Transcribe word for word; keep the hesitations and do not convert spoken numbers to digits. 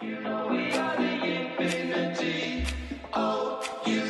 You know we are the infinity. Oh, you